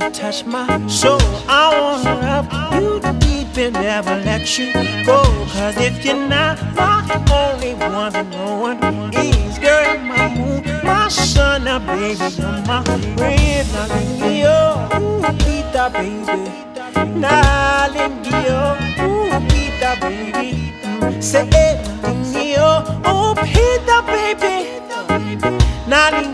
touch my soul. I wanna love you deep and never let you go. Cause if you're not my only one, then no one is. Girl, you're my moon, my sun, now baby, you're my rain. Now lindio, ooh, pita baby. Now lindio, ooh, pita baby. Say it, lindio, oh, pita baby. Now